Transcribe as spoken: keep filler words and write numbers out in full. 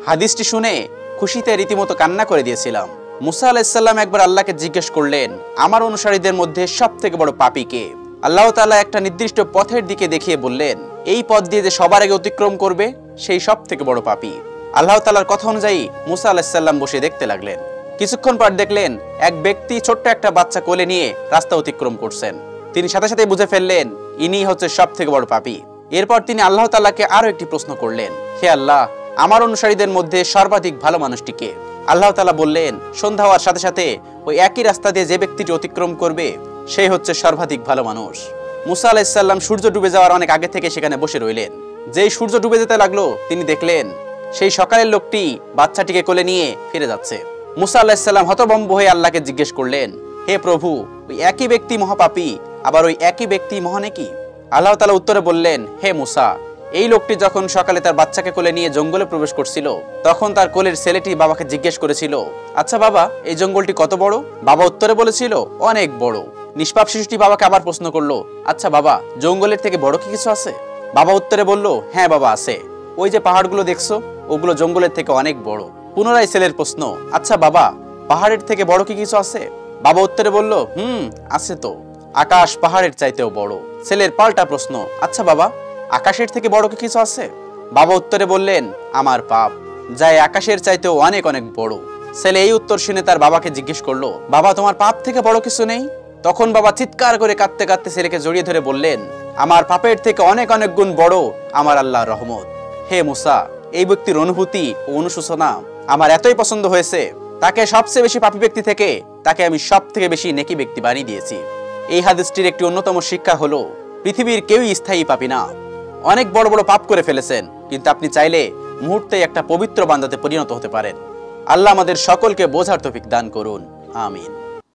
হাদিসটি শুনে খুশিতে রীতিমতো কান্না করে দিয়েছিলাম। মুসা আলাইহিস সালাম একবার আল্লাহকে জিজ্ঞেস করলেন, আমার অনুসারীদের মধ্যে সবথেকে বড় পাপী কে? আল্লাহ তাআলা একটা নির্দিষ্ট পথের দিকে দেখিয়ে বললেন, এই পথ দিয়ে যে সবার আগে অতিক্রম করবে সেই সবথেকে বড় পাপী। আল্লাহ তাআলার কথা অনুযায়ী মুসা আলাইহিস সালাম বসে দেখতে লাগলেন। কিছুক্ষণ পর দেখলেন এক ব্যক্তি ছোট্ট একটা বাচ্চা কোলে নিয়ে রাস্তা অতিক্রম করছেন। তিনি সাথে সাথে বুঝে ফেললেন ইনি হচ্ছে সবথেকে বড় পাপী। এরপর তিনি আল্লাহ তাআলাকে আরো একটি প্রশ্ন করলেন, হে আল্লাহ, আমার অনুসারীদের মধ্যে সর্বাধিক ভালো মানুষটি কে? আল্লাহ তাআলা বললেন, সন্ধ্যা হওয়ার সাথে সাথে ওই একই রাস্তা দিয়ে যে ব্যক্তিটি অতিক্রম করবে সেই হচ্ছে সর্বাধিক ভালো মানুষ। মুসা আলাইহিস সালাম সূর্য ডুবে যাওয়ার অনেক আগে থেকে সেখানে বসে রইলেন। যেই সূর্য ডুবে যেতে লাগলো তিনি দেখলেন সেই সকালের লোকটি বাচ্চাটিকে কোলে নিয়ে ফিরে যাচ্ছে। মুসা আলাইহিস সালাম হতভম্ব হয়ে আল্লাহকে জিজ্ঞেস করলেন, হে প্রভু, ওই একই ব্যক্তি মহাপাপী, আবার ওই একই ব্যক্তি মহানেকি? আল্লাহ তাআলা উত্তরে বললেন, হে মুসা, এই লোকটি যখন সকালে তার বাচ্চাকে কোলে নিয়ে জঙ্গলে প্রবেশ করছিল তখন তার কোলের ছেলেটি বাবাকে জিজ্ঞেস করেছিল, আচ্ছা বাবা, এই জঙ্গলটি কত বড়? বাবা উত্তরে বলেছিল, অনেক বড়। নিষ্পাপ শিশুটি বাবাকে আবার প্রশ্ন করলো, আচ্ছা বাবা, জঙ্গলের থেকে বড় কি কিছু আছে? বাবা উত্তরে বলল, হ্যাঁ বাবা, আছে। ওই যে পাহাড়গুলো দেখছো, ওগুলো জঙ্গলের থেকে অনেক বড়। পুনরায় ছেলের প্রশ্ন, আচ্ছা বাবা, পাহাড়ের থেকে বড় কি কিছু আছে? বাবা উত্তরে বলল, হুম, আছে তো, আকাশ পাহাড়ের চাইতেও বড়। ছেলের পাল্টা প্রশ্ন, আচ্ছা বাবা, আকাশের থেকে বড় কি কিছু আছে? বাবা উত্তরে বললেন, আমার পাপ, যা আকাশের চাইতেও অনেক অনেক বড়। ছেলে এই উত্তর শুনে তার বাবাকে জিজ্ঞেস করলো, বাবা, তোমার পাপ থেকে বড় কিছু নেই? তখন বাবা চিৎকার করে কাঁদতে কাঁদতে ছেলেকে জড়িয়ে ধরে বললেন, আমার পাপের থেকে অনেক অনেক গুণ বড় আমার আল্লাহর রহমত। হে মুসা, এই ব্যক্তির অনুভূতি ও অনুশোচনা আমার এতই পছন্দ হয়েছে, তাকে সবচেয়ে বেশি পাপী ব্যক্তি থেকে তাকে আমি সব থেকে বেশি নেকি ব্যক্তি বানিয়ে দিয়েছি। এই হাদিসটির একটি অন্যতম শিক্ষা হলো, পৃথিবীর কেউই স্থায়ী পাপী না। অনেক বড় বড় পাপ করে ফেলেছেন, কিন্তু আপনি চাইলে মুহূর্তে একটা পবিত্র বান্দাতে পরিণত হতে পারেন। আল্লাহ আমাদের সকলকে বোঝার তৌফিক দান করুন, আমিন।